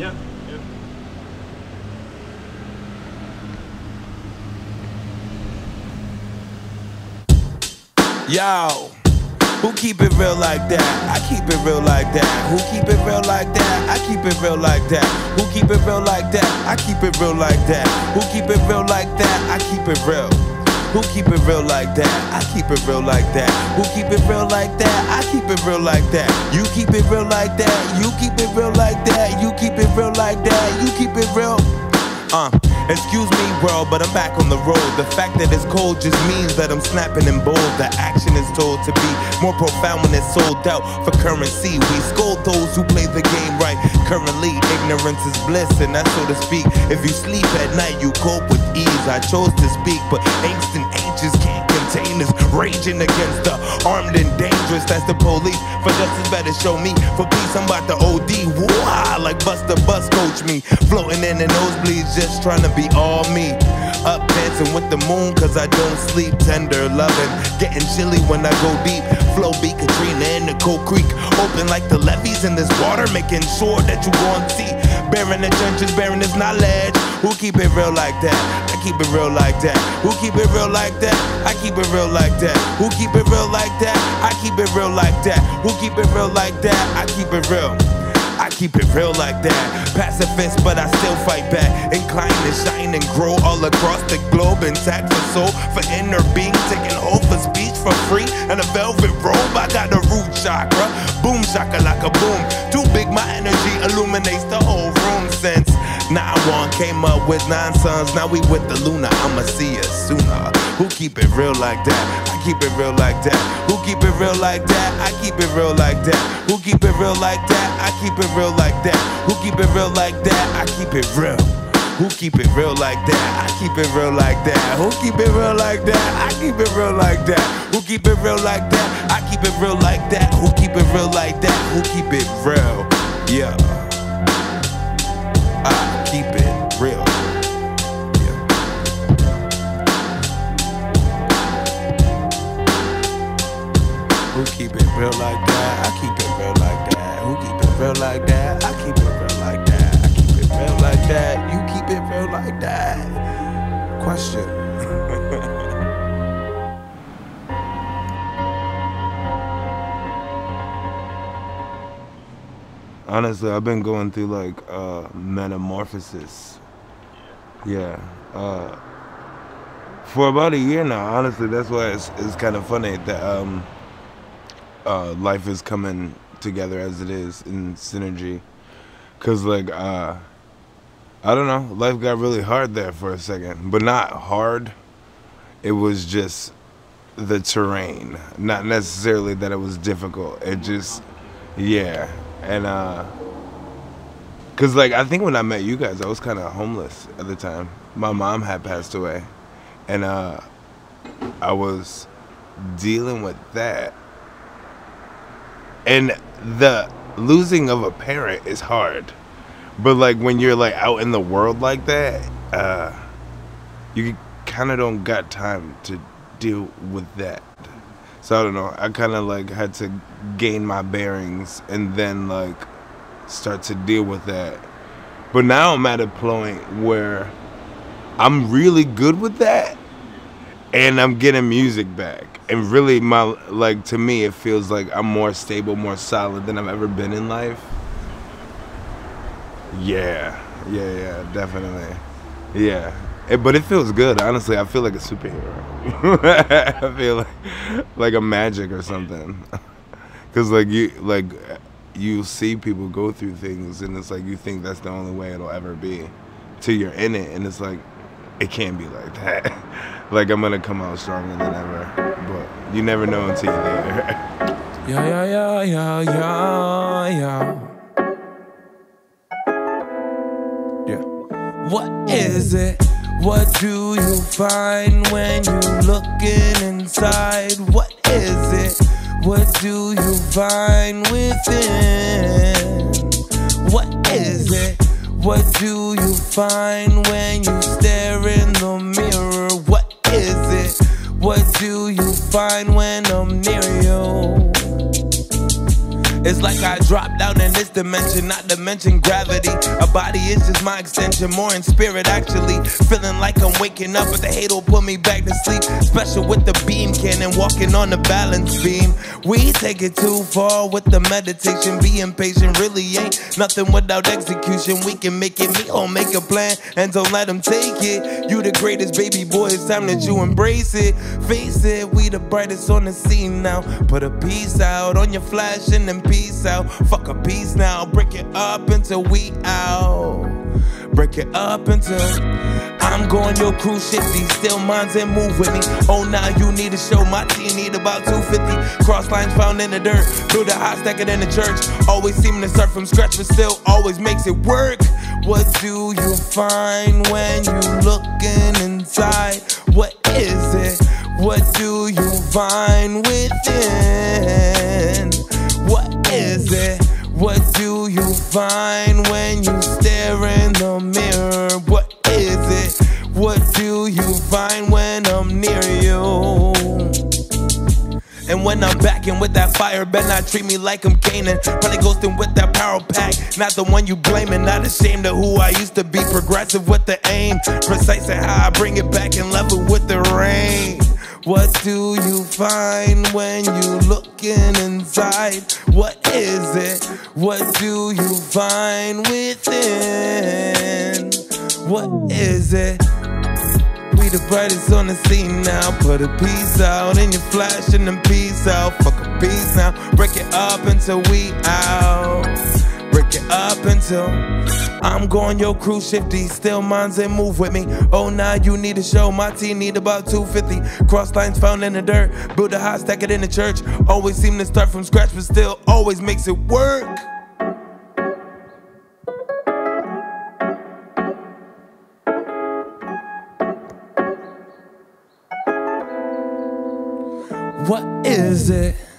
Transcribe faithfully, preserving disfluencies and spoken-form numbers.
Yeah. Yo, who keep it real like that? I keep it real like that. Who keep it real like that? I keep it real like that. Who keep it real like that? I keep it real like that. Who keep it real like that? I keep it real. Who keep it real like that? I keep it real like that. Who keep it real like that? I keep it real like that. You keep it real like that. You keep it real like that. You keep it real like that. You keep it real. Uh, excuse me, world, but I'm back on the road. The fact that it's cold just means that I'm snapping and bold. The action is told to be more profound when it's sold out for currency. We scold those who play the game right. Currently, ignorance is bliss, and that's so to speak. If you sleep at night, you cope with ease. I chose to speak, but angst and anxious can't contain this raging against the armed and dangerous. That's the police. For justice, better show me. For peace, I'm about to O D. Woo-ah, like Buster Bus coach me. Floating in the nosebleeds, just trying to be all me. Up dancing with the moon, cause I don't sleep. Tender loving, getting chilly when I go deep. Flow beat Katrina in the Cold Creek. Open like the levees in this water, making sure that you gon' see. Bearing the trenches, bearing this knowledge. Who keep it real like that? I keep it real like that. Who keep it real like that? I keep it real like that. Who keep it real like that? I keep it real like that. Who keep it real like that? I keep it real. I keep it real like that. Pacifist, but I still fight back. Inclined to shine and grow all across the globe. Intact for soul, for inner being. Taking hold for speech for free. And a velvet robe, I got a root chakra. Boom shaka like a boom. Too big, my energy illuminates the whole room. Since nine one came up with nine sons. Now we with the Luna, I'ma see you sooner. Who keep it real like that? I keep it real like that. Who keep it real like that? I keep it real like that. Who keep it real like that? I keep it real like that. Who keep it real like that? I keep it real. Who keep it real like that? I keep it real like that. Who keep it real like that? I keep it real like that. Who keep it real like that? I keep it real like that. Who keep it real like that? Who keep it real? Yeah. I keep it real. Yeah. Who keep it real like that? I keep it real like that. Who keep it real like that? I keep it real like that. I keep it real like that. You keep it real like that. Question. Honestly, I've been going through like uh, metamorphosis. Yeah. Uh, for about a year now. Honestly, that's why it's, it's kind of funny that um, uh, life is coming together as it is in synergy. Cause like uh, I don't know, life got really hard there for a second, but not hard. It was just the terrain, not necessarily that it was difficult. It just, yeah. And, uh, cause like, I think when I met you guys, I was kind of homeless at the time. My mom had passed away, and, uh, I was dealing with that. And the losing of a parent is hard, but like, when you're like out in the world like that, uh, you kind of don't got time to deal with that. So I don't know, I kind of like had to gain my bearings and then like start to deal with that. But now I'm at a point where I'm really good with that and I'm getting music back. And really my, like to me, it feels like I'm more stable, more solid than I've ever been in life. Yeah, yeah, yeah, definitely. Yeah. It, but it feels good, honestly. I feel like a superhero. I feel like like a magic or something. Cause like you like you see people go through things, and it's like you think that's the only way it'll ever be, till you're in it, and it's like it can't be like that. Like I'm gonna come out stronger than ever, but you never know until you're there. Yeah, yeah, yeah, yeah, yeah, yeah. Yeah. What is it? What do you find when you looking inside? What is it? What do you find within? What is it? What do you find when you stare in the mirror? What is it? What do you find when I'm near you? It's like I dropped down in this dimension, not to mention gravity. A body is just my extension, more in spirit actually. Feeling like I'm waking up, but the hate will put me back to sleep. Special with the beam cannon, walking on the balance beam. We take it too far with the meditation. Being patient really ain't nothing without execution. We can make it, me or make a plan, and don't let them take it. You the greatest, baby boy, it's time that you embrace it. Face it, we the brightest on the scene now. Put a piece out on your flash and then peace out. Fuck a piece now, break it up until we out. Break it up until I'm going your cruise shifty, still minds and move with me. Oh, now you need to show my team need about two fifty. Cross lines found in the dirt, build a high stack it in the church. Always seem to start from scratch, but still always makes it work. What do you find when you looking inside? What is it? What do you find within? What is it? What do you find when you stare in the mirror? What is it? What do you find when I'm near you? And when I'm backing with that fire, better not treat me like I'm Canaan. Probably ghosting with that power pack, not the one you blaming. Not ashamed of who I used to be, progressive with the aim. Precise at how I bring it back and level with the rain. What do you find when you looking inside? What is it? What do you find within? What is it? We the brightest on the scene now. Put a piece out in your flash and then peace out. Fuck a piece now. Break it up until we out. Break it up until I'm going your cruise shifty, still minds and move with me. Oh, now you need a show, my team need about two fifty. Cross lines found in the dirt, build a high stack it in the church. Always seem to start from scratch, but still always makes it work. What is it?